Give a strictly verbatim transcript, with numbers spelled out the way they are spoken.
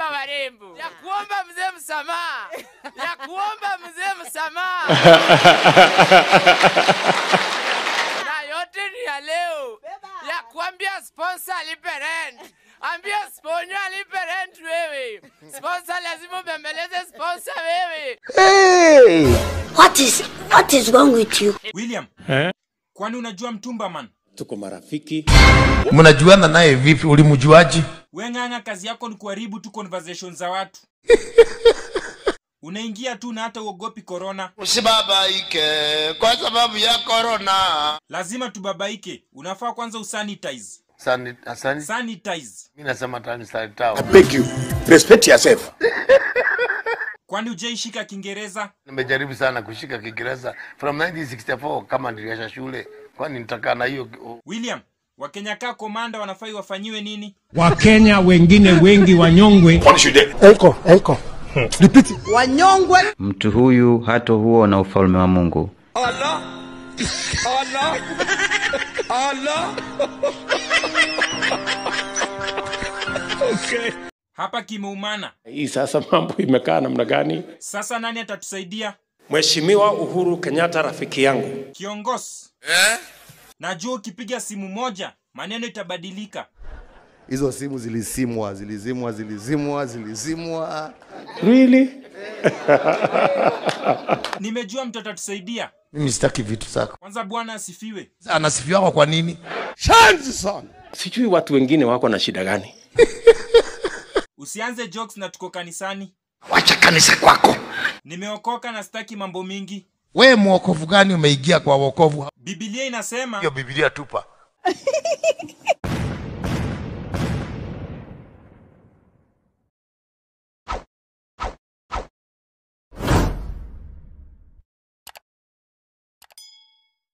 kuomba warembo, ya kuomba mzee msamaha, ya kuomba mzee msamaha. Na yote ni ya leo, ya kuambia sponsor alipe rent. Ambia sponsor alipe rent wewe. Sponsor lazima ubembeleze sponsor wewe. Hey! What is what is wrong with you? William, eh? Kwani unajua Mtumba man? Tuko marafiki. Mnajuana naye vipi? Ulimjuaje? Wewe nganga, kazi yako ni kuharibu tu conversation za watu. Unaingia tu na hata uogopi corona. Usibabaike kwa sababu ya corona. Lazima tubabaike. Unafaa kwanza usanitize. Sanit asani Sanitize. Mimi nasema tani sanitize. I beg you, respect yourself. Kwani hujaishika Kiingereza? Nimejaribu sana kushika Kiingereza from nineteen sixty-four kama niliacha shule. Kwani nitakaa na hiyo. William, Wakenya kaa komanda wanafai wafanyiwe nini? Wakenya wengine wengi wanyongwe. Eko, eko. Repeat. Wanyongwe. Mtu huyu hato huo na ufalme wa Mungu. Allah. Allah. Allah. Okay. Hapa kimeumana. Hii sasa mambo imekaa namna gani? Sasa nani atatusaidia? Mheshimiwa Uhuru Kenyatta rafiki yangu. Kiongozi. Eh? Najua ukipiga simu moja, maneno itabadilika. Hizo simu zilizimwa, zilizimwa, zilizimwa, zilizimwa. Really? Nimejua mtu atatusaidia. Mimi sitaki vitu zako. Kwanza bwana asifiwe. Anasifiwa kwa nini? Shanzi sana. Sijui watu wengine wako na shida gani. Usianze jokes na tuko kanisani. Wacha kanisa kwako. Nimeokoka na sitaki mambo mingi. Wewe muokovu gani umeingia kwa wokovu? Biblia inasema. Hiyo Biblia tupa.